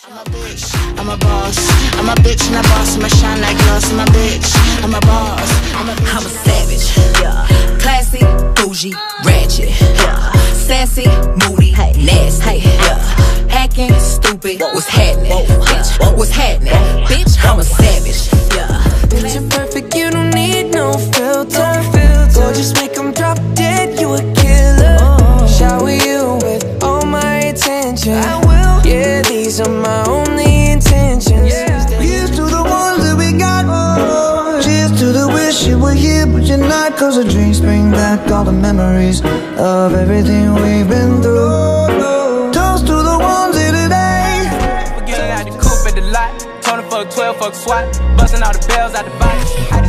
I'm a bitch, I'm a boss. I'm a bitch and a boss. I'ma shine like glass. I'm a bitch, I'm a boss. I'm a savage, yeah. Classy, bougie, ratchet, yeah. Sassy, moody, nasty, yeah. Hacking, stupid, what's happening? Bitch, what's happening? Bitch, I'm a savage, yeah. Picture perfect, you don't need no filter. Gorgeous, make them drop dead, you a killer. Shower you with all my attention. I will. Yeah, these are my only intentions. Here's to the ones that we got. Cheers to the wish you were here but you're not. Cause the dreams bring back all the memories of everything we've been through. Toast to the ones here today. We're getting out the coupe at the lot. Tony fuck 12, fuck SWAT. Busting all the bells out the box.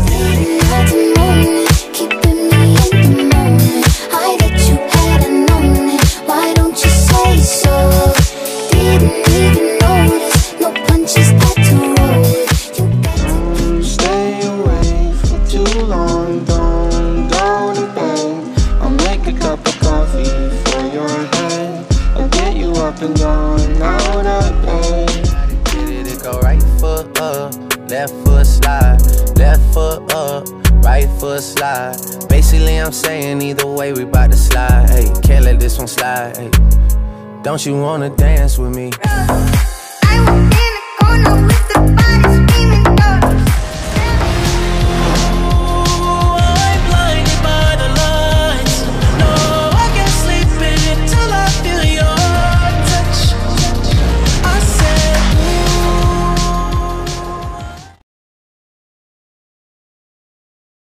Keeping me in the moment. I that you had known it. Why don't you say so? Didn't even notice. No punches that to roll. Stay away for too long. Don't go to bed. I'll make a cup of coffee for your head. I'll get you up and going out of bed. Get it, it go right foot up, left foot slide, left foot up, right foot slide. Basically I'm saying either way we bout to slide. Hey, can't let this one slide. Hey, don't you wanna dance with me? I was in the corner with the bodies.